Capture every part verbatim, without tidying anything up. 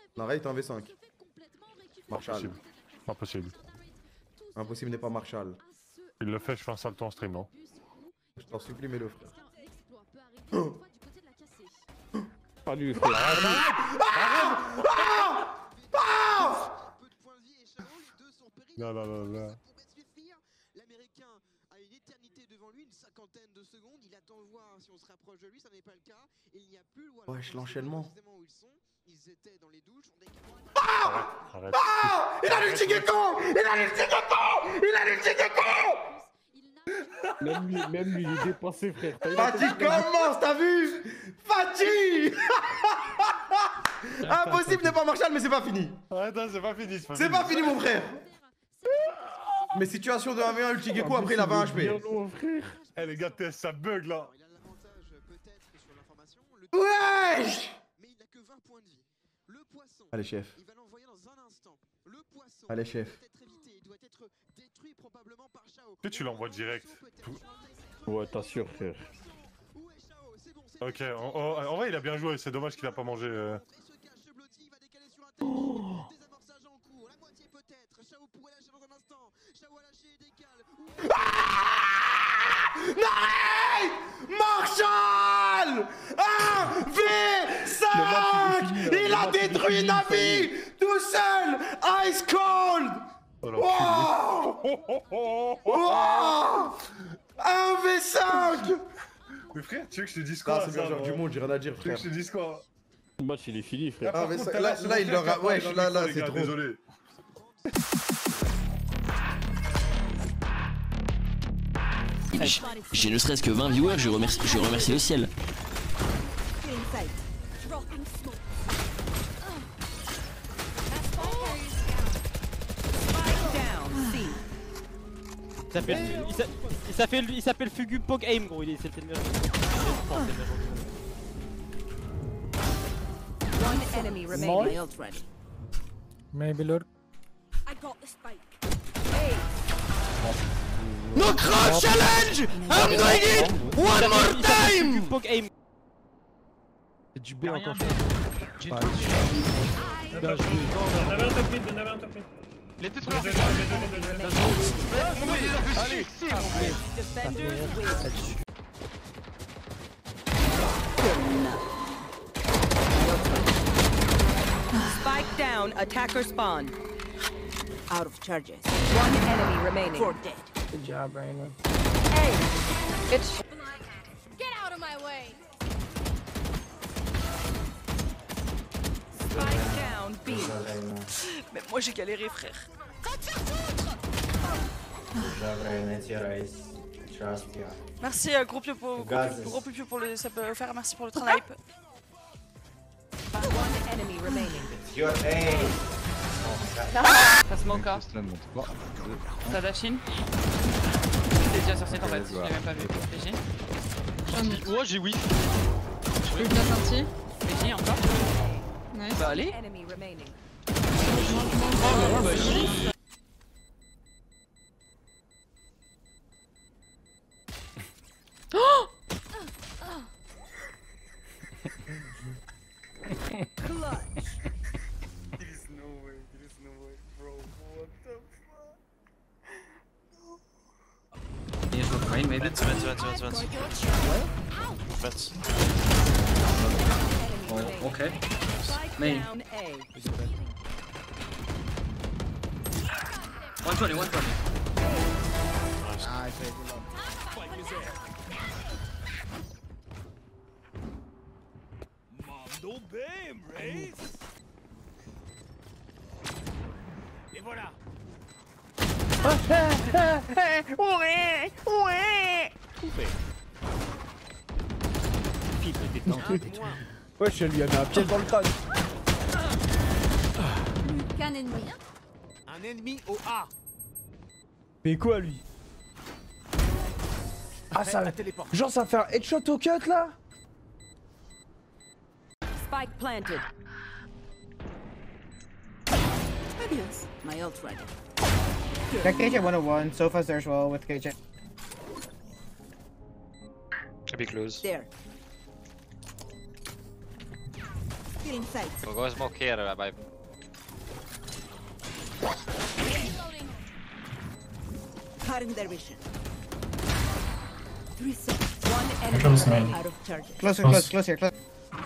Narrate un v cinq. Marshall. Impossible. Impossible. Impossible n'est pas Marshall. Il le fait, je fais un salto en stream, non? Je t'en supplie, mets-le, frère. Pas lui, frère. Non, non, non, non. L'Américain a une éternité devant lui, une cinquantaine de secondes. Il attend voir si on se rapproche de lui, ça n'est pas le cas. Il n'y a plus le voilà. Wesh, l'enchaînement. Où ils sont. Ils étaient dans les douches. On Ah Arrête. Ah Il a l'ulti gecko Il a l'ulti gecko Il a l'ulti gecko Même lui, même lui, il est dépassé, frère. Fatih commence, t'as vu Fatih Impossible n'est pas Marshall, mais c'est pas fini. Attends, c'est pas fini. C'est pas fini, mon frère. Mais situation de un v un ulti gecko, après il a vingt H P. Eh les gars, T S ça bug là. Il a l'avantage peut-être sur l'information. Wesh. Mais il n'a que vingt points de vie. Le poisson. Allez, chef. Il va l'envoyer dans un instant. Le poisson. Allez, chef. Doit être évité. Il doit être détruit probablement par Shao. Peut-être tu l'envoies direct. Ouais, t'assures, frère. Où est Shao? C'est bon, c'est Ok, en, en- en vrai il a bien joué, c'est dommage qu'il a pas mangé. euh. Il se cache, ce Blotti, il va décaler sur un tapis. Désamorçage en cours, la moitié peut-être. Shao pourrait lâcher dans un instant. Shao a lâché et décale. Narrate Marshall un v cinq Il a détruit Navi tout seul Ice Cold Oh, Wow Wow un v cinq Mais frère, tu veux que je te dise Ah, quoi? c'est bien joueur du monde, j'ai rien à dire, Tu veux frère. que je te dise quoi? Le match, il est fini, frère. Ah, mais ça- là, là, il leur a... Wesh, là, là, c'est trop. Désolé. J'ai ne serait-ce que vingt viewers, je remercie, je remercie le ciel. Il s'appelle il s'a- il s'appelle il s'appelle Fugu Pog Aim gros, il est c'est le meilleur. One enemy remaining. My ult ready. Maybe Lord. I got the spike. No cross challenge! I'm doing it! One more time! Fugu Pog Aim. C'est du B encore. J'ai Ouais. trop Bien joué. Il était trop bien. Allez! Defenders win. Spike down. Attacker spawn. Out of charges. One enemy remaining. Four dead. Good job, Raina. Hey. It's Get out of my way! spike down. B. Mais moi j'ai galéré, frère. Merci euh, gros pieu pour gros pieu, gros pieu pour le ça peut faire merci pour le train hype. One enemy remaining. Ça smoke up. Ça dashine. Il est déjà sur cette en fait, je l'ai même pas vu. P G. Oh j'ai oui. Je bien sorti. P G encore. Nice. Bah allez. Enemy remaining. Oh bah j'ai. Bien joué, Rain, maybe. Vent, vent, vent, vent, vent. Oh, ok. Spike Main. down A. one twenty, one twenty. Ouais, je lui ai mis un pied dans le crâne. Qu'un ennemi. Un ennemi au A. Mais quoi, lui? Ah, ça. Genre, ça fait un headshot au cut là? Spike planted. My ult ready. Got K J one oh one, Sofa's there as well with K J. I'll be close. There. Hostile in sight. We'll go smoke here, uh, bye. Cutting their vision. Three seconds. One enemy comes remaining main. out of charges. Closer, Close. close, close here, close.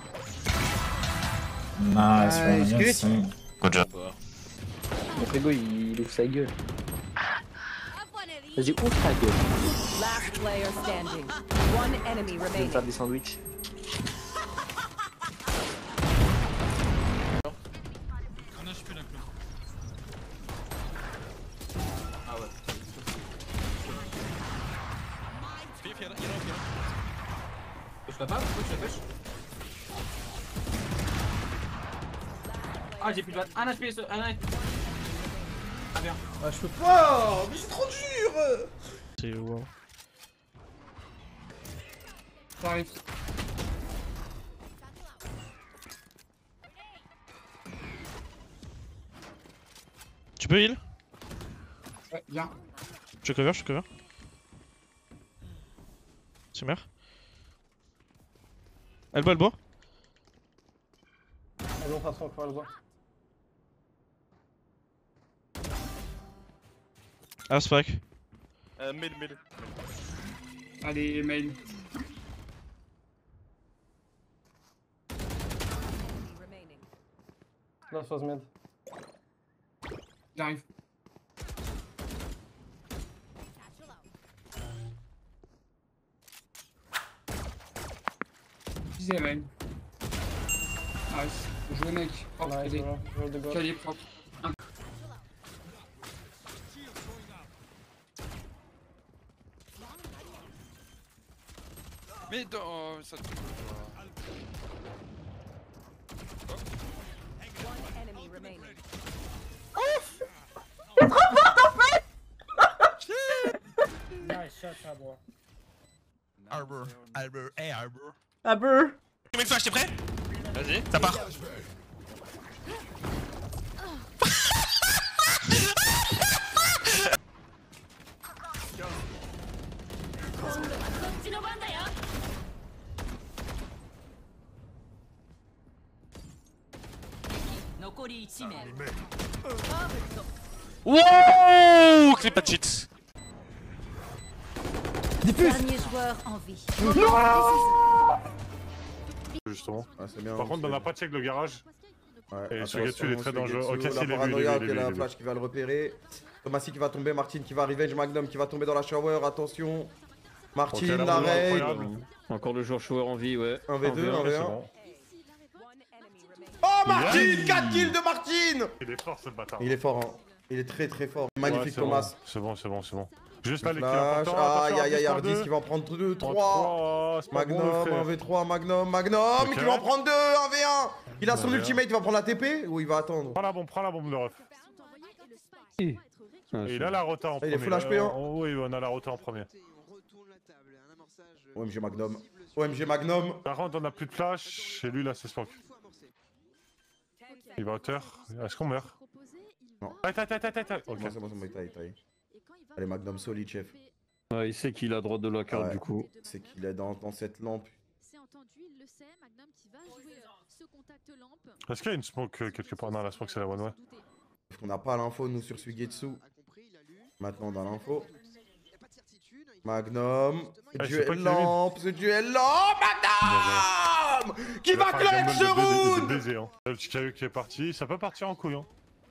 Nice, man. Nice, Yes, good. good job. Mon frigo il ouvre sa gueule. Vas-y, ouvre ta gueule. Last player standing. One enemy Je vais me remaining. faire des sandwichs. Ah, j'ai plus de batte. Un H P, un H P. Ah, bien. Ah, je peux pas. Mais c'est trop dur. C'est wow. Ça arrive. Tu peux heal? Ouais, bien. Je cover, je cover. Tu meurs. Elbow, elbow. Allons, façon, encore le bois. Ah, spike. Euh, mid, mid. Allez, main. Remaining. Last was mid. J'arrive. Visez main. Nice. Joué mec. Propre, Nice, allez. bro. Roll the goal. Calier propre. Mais dans ça. One enemy remaining. Nice shot, ça, bro. Arbor, Arbor, hey Arbor. Arbor. Combien de fois, t'es prêt? Vas-y, ça part. Wow, c'est pas de cheats. Dernier joueur en vie. Justement. Ah, c'est bien. Par contre, on n'a pas check le garage. Ouais, Et Sugetsu, il est très dangereux. Ok, la si, il est vu, il est paranoïa, vu, il ok, est vu, la il est vu. flash qui va le repérer. Thomasy qui va tomber, Martin qui va revenge, Magnum qui va tomber dans la shower, attention. Martin, Ok, la la roue raid. incroyable. Encore le joueur shower en vie, ouais. un v deux, un v C'est un. bon. Oh, Martin, Yeah. quatre kills de Martin. Il est fort ce bâtard. Il est fort, hein. Il est très très fort. Magnifique, Ouais, c'est Thomas. bon, C'est bon, c'est bon, c'est bon. Juste là, les kills Flash. importants. Aïe, aïe, aïe, Ardis Ardis qui va en prendre deux, trois. Magnum, un v trois, Magnum, Magnum, Ok. qui va en prendre deux, un v un. Il a son Ouais. ultimate, il va prendre la T P ou il va attendre? Prends la bombe, prends la bombe de ref. Et il a la rota en Ah, il est premier. full H P, hein. Euh, Oui, on a la rota en premier. O M G Magnum. O M G Magnum. Par contre, on a plus de flash. Et lui, là, c'est smoke. Il va à hauteur. Est-ce qu'on meurt? Non. Taille, taille, taille, taille, taille. Ok. C'est bon, c'est bon, taille, taille. Allez, Magnum solide, chef. Ouais, il sait qu'il a droit de la carte Ouais. du coup. C'est qu'il est dans, dans cette lampe. C'est entendu, il le sait. Magnum qui va jouer euh, ce contact lampe. Est-ce qu'il y a une smoke euh, quelque part? Non, la smoke, c'est la one way. Parce qu'on n'a pas l'info, nous, sur Suigetsu. Maintenant, dans l'info. Magnum. Eh, c'est Duel pas qu'il lampe, ce duel lampe, Magnum. Qui Il va faire un gamble clutch de ce baiser- de round. baiser, hein. Le petit caillou qui est parti. Ça peut partir en couille, hein.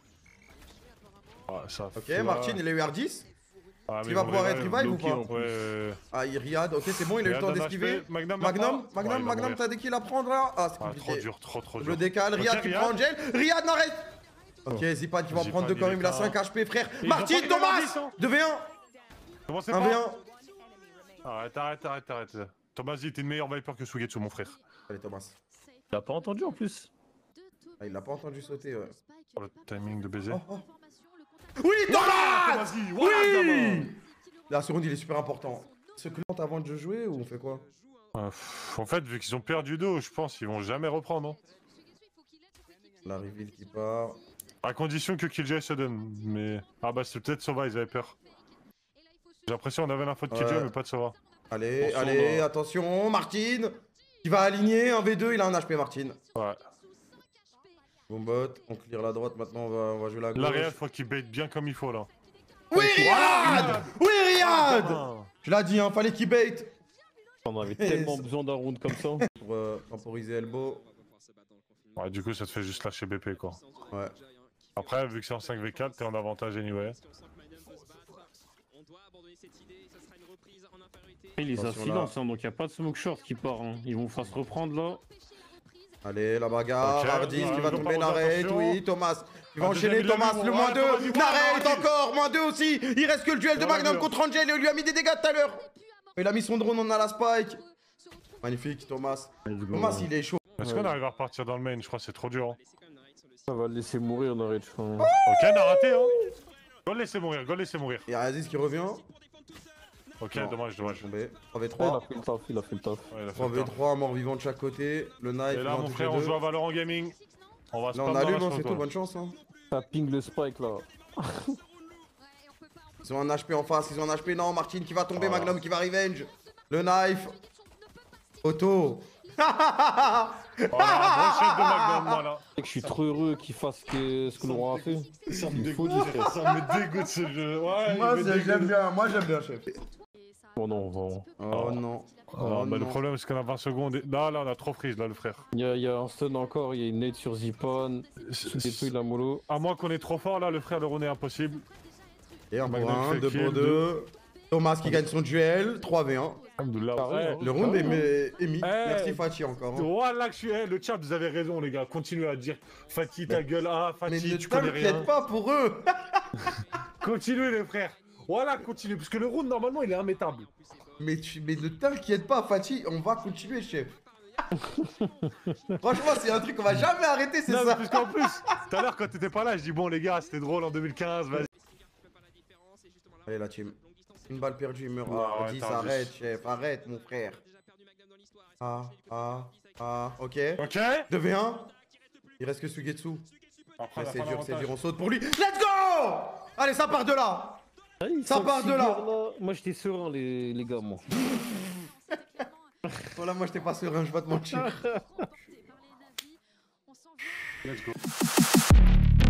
Ah, ça Ok, fait- Martin, il a eu R dix. Ah, Il mais va bon, pouvoir ouais, être revive ou bloqué, pas? en vrai, euh, Ah, il riad. Ok, c'est bon, il a eu le Riyad temps en d'esquiver. H P, Magnum, Magnum, maintenant. Ouais, Magnum, il va Magnum, mourir. t'as des kills à prendre là? Ah, c'est Ah, trop compliqué. dur, trop trop Je dur. le décale, Ok, Riyad qui Riyad. prend Angel. Riyad n'arrête. Ok, Zipan qui va en Zipan, prendre deux il quand est même, il a pas- cinq H P, frère. Ils ont Martin, pas mis la Thomas dix, hein. deux v un. Commencez un pas. v un. Arrête, arrête, arrête, arrête. Thomas, il était une meilleure Viper que Sugetsu, mon frère. Allez, Thomas. Il a pas entendu en plus. Ah, il l'a pas entendu sauter, ouais. Oh, le timing de baiser. Oh, oh. Oui, Thomas. Thomasy, voilà, Oui. La seconde, il est super important. Ce que l'on avant de jouer ou on fait quoi? Euh, pff, en fait, vu qu'ils ont perdu dos, je pense qu'ils vont jamais reprendre. Hein. La reveal qui part. À condition que Killjoy se donne. Mais. Ah bah, c'est peut-être Sova, ils avaient peur. J'ai l'impression qu'on avait l'info de Killjoy, Ouais. mais pas de Sova. Allez, Attention, allez, là. attention, Martin. Qui va aligner un v deux, il a un H P, Martin. Ouais. Boombot, on clear la droite, maintenant on va, on va jouer la gauche. Là, Riyad, faut qu'il bait bien comme il faut là. Oui, Riyad! Oui, Riyad! Ah. Je l'ai dit, hein, fallait qu'il bait. On avait tellement besoin d'un round comme ça. Pour euh, temporiser Elbow. Ouais, du coup, ça te fait juste lâcher B P quoi. Ouais. Après, vu que c'est en cinq v quatre, t'es en avantage anyway. Il les a Attention, silence, hein, donc y a pas de smoke short qui part. Hein. Ils vont faire se reprendre là. Allez, la bagarre, Ok, Hardis qui euh, va je tomber, dois Narrate, attention. oui, Thomas. Il va Ah, enchaîner, deuxième, Thomas, deuxième, le ouais, moins Thomas, deux. du coup, Narrate Hardis. encore, moins deux aussi. Il reste que le duel de Ouais, Magnum ouais. contre Angel, et il lui a mis des dégâts tout à l'heure. Il a mis son drone, on a la spike. Magnifique, Thomas. Thomas, il est chaud. Est-ce qu'on arrive à repartir dans le main? Je crois que c'est trop dur. Hein. Ça va le laisser mourir, on arrête, je crois. Ok, on a raté, hein. Go le laisser mourir, go le laisser mourir. Il y a Aziz qui revient. Ok, Non, dommage, dommage. Tombé. trois v Il a trois. fait le taf, il a fait le taf. Ouais, il a fait trois le v temps. trois, mort vivant de chaque côté. Le knife, Et il là, en mon touche frère, les on deux. joue à Valorant Gaming. On va se Là, on prendre dans la allume, hein, c'est sauce, tout, ouais. bonne chance. Hein. Ça ping le spike là. Ils ont un H P en face, ils ont un H P. Non, Martine qui va tomber, Voilà. Magnum qui va revenge. Le knife. Auto. Voilà, bon chef de Magnum, voilà. Et que je suis trop heureux qu'il fasse que ce que l'on a fait. Ça me Il faut dégoûte, dire. ça me dégoûte ce jeu. Ouais, Moi, il me c'est- j'aime dégoûte. bien, moi j'aime bien, chef. Bon non, bon. Oh non. Ah, Oh bah, le non. problème, c'est qu'on a vingt secondes. Et... Là, là, on a trop freeze, là, le frère. Il y, a- il y a un stun encore, il y a une nade sur Zipon. Sous dépouille la mollo. À moins qu'on est trop fort, là, le frère, le run est impossible. Et un pour Magnum un, fait deux kill, pour deux. Thomas qui gagne son duel, trois v un. Alhamdoulilah. Carré, Ouais. Le round est, est- est mis. Eh. Merci Fatih encore. hein. Voilà que je suis. Eh, le chat, vous avez raison, les gars. Continuez à dire Fatih, ta gueule. Ah, Mais Fatih, ne tu connais rien. t'inquiète pas pour eux. Continuez, les frères. Voilà, continuez. Parce que le round, normalement, il est immétable. Mais, tu, mais ne t'inquiète pas Fatih, on va continuer chef. Franchement c'est un truc qu'on va jamais arrêter, c'est Non, mais ça. parce qu'en plus, tout à l'heure, quand t'étais pas là, je dis bon, les gars, c'était drôle en deux mille quinze, vas-y. Allez la team. Une balle perdue, il meurt. Non, Ah, arrête, dix, arrête. arrête chef, arrête mon frère. Ah, ah, ah, ok. Ok. deux v un. Il reste que Sugetsu. Après, Ouais, on a c'est pas dur, c'est l'avantage. dur, on saute pour lui. Let's go. Allez, ça part de là. Ça part de là. Moi j'étais serein les, les gars, moi. Voilà, moi j'étais pas serein, je vais te mentir. Let's go.